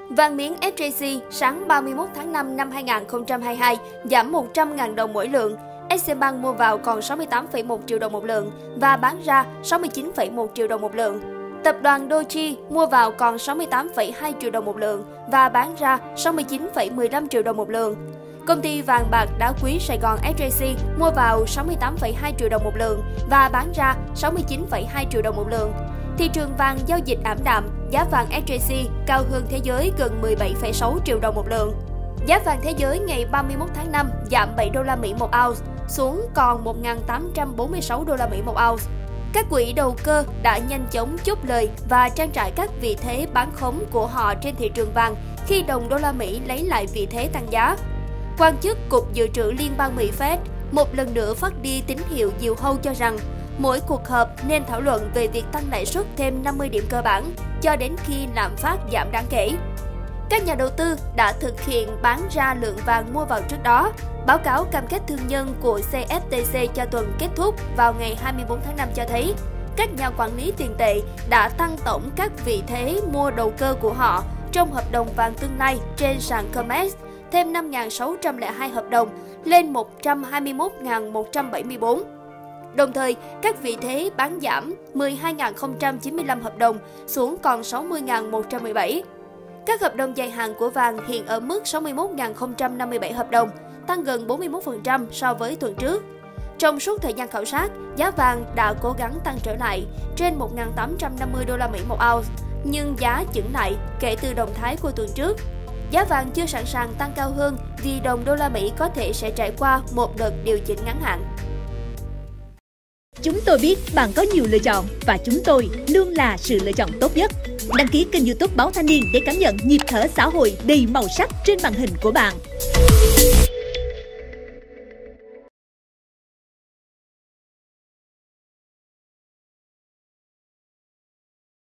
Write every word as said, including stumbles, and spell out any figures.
Vàng miếng ét gi xê sáng ba mươi mốt tháng năm năm hai nghìn không trăm hai mươi hai giảm một trăm nghìn đồng mỗi lượng. Eximbank mua vào còn sáu mươi tám phẩy một triệu đồng một lượng và bán ra sáu mươi chín phẩy một triệu đồng một lượng. Tập đoàn Doji mua vào còn sáu mươi tám phẩy hai triệu đồng một lượng và bán ra sáu mươi chín phẩy mười lăm triệu đồng một lượng. Công ty vàng bạc đá quý Sài Gòn ét gi xê mua vào sáu mươi tám phẩy hai triệu đồng một lượng và bán ra sáu mươi chín phẩy hai triệu đồng một lượng. Thị trường vàng giao dịch ảm đạm, giá vàng ét gi xê cao hơn thế giới gần mười bảy phẩy sáu triệu đồng một lượng. Giá vàng thế giới ngày ba mươi mốt tháng năm giảm bảy đô la Mỹ một ounce xuống còn một nghìn tám trăm bốn mươi sáu đô la Mỹ một ounce. Các quỹ đầu cơ đã nhanh chóng chốt lời và trang trải các vị thế bán khống của họ trên thị trường vàng khi đồng đô la Mỹ lấy lại vị thế tăng giá. Quan chức Cục Dự trữ Liên bang Mỹ Fed một lần nữa phát đi tín hiệu diều hâu cho rằng mỗi cuộc họp nên thảo luận về việc tăng lãi suất thêm năm mươi điểm cơ bản cho đến khi lạm phát giảm đáng kể. Các nhà đầu tư đã thực hiện bán ra lượng vàng mua vào trước đó. Báo cáo cam kết thương nhân của xê ép tê xê cho tuần kết thúc vào ngày hai mươi tư tháng năm cho thấy các nhà quản lý tiền tệ đã tăng tổng các vị thế mua đầu cơ của họ trong hợp đồng vàng tương lai trên sàn COMEX thêm năm nghìn sáu trăm lẻ hai hợp đồng lên một trăm hai mươi mốt nghìn một trăm bảy mươi tư. Đồng thời, các vị thế bán giảm mười hai nghìn không trăm chín mươi lăm hợp đồng xuống còn sáu mươi nghìn một trăm mười bảy. Các hợp đồng dài hạn của vàng hiện ở mức sáu mươi mốt nghìn không trăm năm mươi bảy hợp đồng, tăng gần bốn mươi mốt phần trăm so với tuần trước. Trong suốt thời gian khảo sát, giá vàng đã cố gắng tăng trở lại trên một nghìn tám trăm năm mươi đô la Mỹ một ounce, nhưng giá chững lại kể từ động thái của tuần trước. Giá vàng chưa sẵn sàng tăng cao hơn vì đồng đô la Mỹ có thể sẽ trải qua một đợt điều chỉnh ngắn hạn. Chúng tôi biết bạn có nhiều lựa chọn và chúng tôi luôn là sự lựa chọn tốt nhất. Đăng ký kênh YouTube Báo Thanh niên để cảm nhận nhịp thở xã hội đầy màu sắc trên màn hình của bạn.